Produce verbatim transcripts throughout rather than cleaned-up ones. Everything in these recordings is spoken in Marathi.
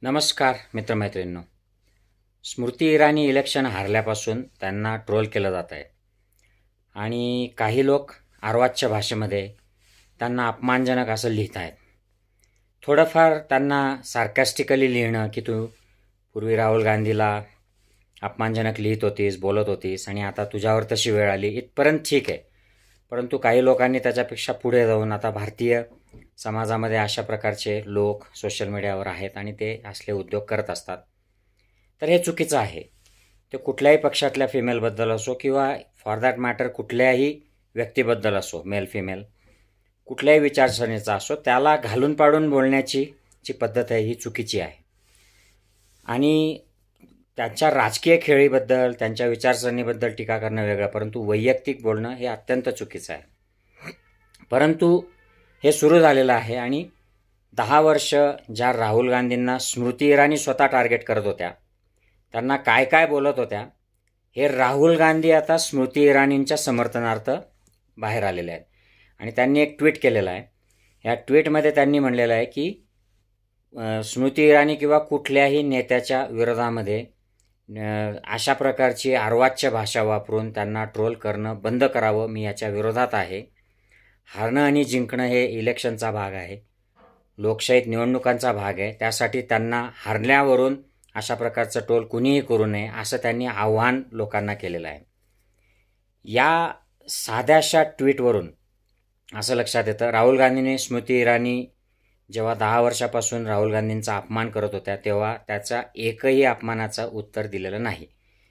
नमस्कार मित्रमैत्रिणींनो. स्मृती इराणी इलेक्शन हारल्यापासून त्यांना ट्रोल केलं जात आहे आणि काही लोक अर्वाच्य भाषेमध्ये त्यांना अपमानजनक असं लिहित आहेत. थोडंफार त्यांना सार्कॅस्टिकली लिहिणं की तू पूर्वी राहुल गांधीला अपमानजनक लिहित होतीस, बोलत होतीस आणि आता तुझ्यावर तशी वेळ आली, इथपर्यंत ठीक आहे. परंतु काही लोकांनी त्याच्यापेक्षा पुढे जाऊन आता भारतीय समाजामध्ये अशा प्रकारचे लोक सोशल मीडियावर आहेत आणि ते असले उद्योग करत असतात. तर हे चुकीचं आहे. ते कुठल्याही पक्षातल्या फिमेलबद्दल असो किंवा फॉर दॅट मॅटर कुठल्याही व्यक्तीबद्दल असो, मेल फिमेल कुठल्याही विचारसरणीचा असो, त्याला घालून पाडून बोलण्याची जी पद्धत आहे ही चुकीची आहे. आणि त्यांच्या राजकीय खेळीबद्दल, त्यांच्या विचारसरणीबद्दल टीका करणं वेगळं, परंतु वैयक्तिक बोलणं हे अत्यंत चुकीचं आहे. परंतु हे सुरू झालेलं आहे आणि दहा वर्ष ज्या राहुल गांधींना स्मृती इराणी स्वतः टार्गेट करत होत्या, त्यांना काय काय बोलत होत्या, हे राहुल गांधी आता स्मृती इराणींच्या समर्थनार्थ बाहेर आलेले आहेत. आणि त्यांनी एक ट्विट केलेलं आहे. या ट्विटमध्ये त्यांनी म्हणलेलं आहे की स्मृती इराणी किंवा कुठल्याही नेत्याच्या विरोधामध्ये अशा प्रकारची अर्वाच्य भाषा वापरून त्यांना ट्रोल करणं बंद करावं. मी याच्या विरोधात आहे. हारणं आणि जिंकणं हे इलेक्शनचा भाग आहे, लोकशाहीत निवडणुकांचा भाग आहे. त्यासाठी त्यांना हारल्यावरून अशा प्रकारचं ट्रोल कुणीही करू नये असं त्यांनी आव्हान लोकांना केलेलं आहे. या साध्याशा ट्विटवरून असं लक्षात येतं, राहुल गांधीने स्मृती इराणी जेव्हा दहा वर्षापासून राहुल गांधींचा अपमान करत होत्या तेव्हा त्याचा एकही अपमानाचं उत्तर दिलेलं नाही.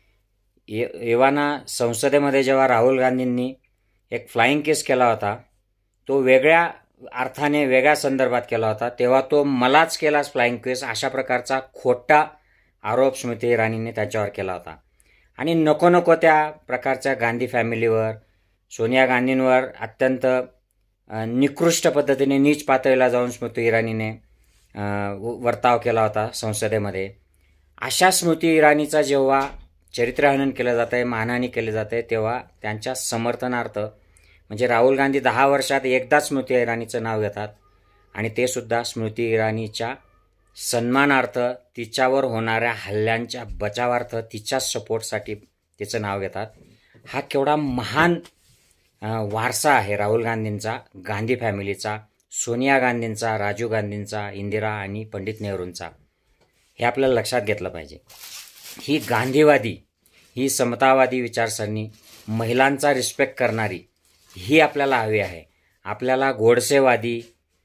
एव्हाना संसदेमध्ये जेव्हा राहुल गांधींनी एक फ्लाइंग किस केला होता, तो वेगळ्या अर्थाने वेगळ्या संदर्भात केला होता, तेव्हा तो मलाच केलास फ्लाइंग किस अशा प्रकारचा खोटा आरोप स्मृती इराणीने त्याच्यावर केला होता. आणि नको नको त्या प्रकारच्या गांधी फॅमिलीवर, सोनिया गांधींवर अत्यंत निकृष्ट पद्धतीने नीच पातळीला जाऊन स्मृती इराणीने वर्ताव केला होता संसदेमध्ये. अशा स्मृती इराणीचा जेव्हा चरित्रहनन केलं जातं आहे, मानहानी केली जाते, तेव्हा त्यांच्या समर्थनार्थ म्हणजे राहुल गांधी दहा वर्षात एकदाच स्मृती इराणीचं नाव घेतात आणि ते सुद्धा स्मृती इराणीच्या सन्मानार्थ, तिच्यावर होणाऱ्या हल्ल्यांच्या बचावार्थ, तिच्या सपोर्टसाठी तिचं नाव घेतात. हा केवढा महान वारसा आहे राहुल गांधींचा, गांधी फॅमिलीचा, सोनिया गांधींचा, राजीव गांधींचा, इंदिरा आणि पंडित नेहरूंचा. हे आपल्याला लक्षात घेतलं पाहिजे. ही गांधीवादी, ही समतावादी विचारसरणी, महिलांचा रिस्पेक्ट करणारी ही आपल्याला हवी आहे. आपल्याला गोडसेवादी,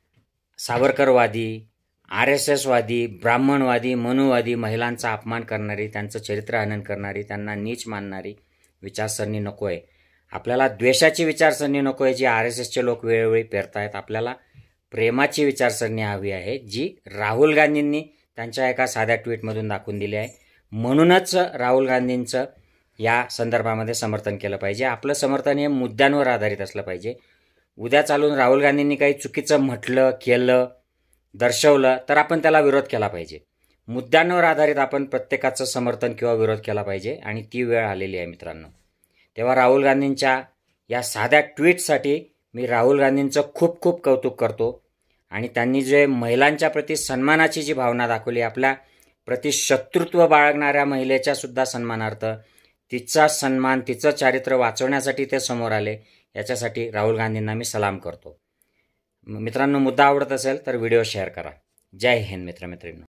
सावरकरवादी, आर एस एसवादी, ब्राह्मणवादी, मनुवादी, महिलांचा अपमान करणारी, त्यांचं चरित्रहनन करणारी, त्यांना नीच मानणारी विचारसरणी नको आहे. आपल्याला द्वेषाची विचारसरणी नको आहे जी आर एस एसचे लोक वेळोवेळी पेरतायत. आपल्याला प्रेमाची विचारसरणी हवी आहे जी राहुल गांधींनी त्यांच्या एका साध्या ट्विटमधून दाखवून दिली आहे. म्हणूनच राहुल गांधींचं या संदर्भामध्ये समर्थन केलं पाहिजे. आपलं समर्थन हे मुद्द्यांवर आधारित असलं पाहिजे. उद्या चालून राहुल गांधींनी काही चुकीचं म्हटलं, केलं, दर्शवलं तर आपण त्याला विरोध केला पाहिजे. मुद्द्यांवर आधारित आपण प्रत्येकाचं समर्थन किंवा विरोध केला पाहिजे आणि ती वेळ आलेली आहे मित्रांनो. तेव्हा राहुल गांधींच्या या साध्या ट्विटसाठी मी राहुल गांधींचं खूप खूप कौतुक करतो. आणि त्यांनी जे महिलांच्या प्रति सन्मानाची जी भावना दाखवली, आपल्या प्रति शत्रुत्व बाळगणाऱ्या महिलेच्या सुद्धा सन्मानार्थ, तिचा सन्मान, तिचं चारित्र्य वाचवण्यासाठी ते समोर आले, याच्यासाठी राहुल गांधींना मी सलाम करतो. मित्रांनो, मुद्दा आवडत असेल तर व्हिडिओ शेअर करा. जय हिंद मित्रमैत्रिणींनो.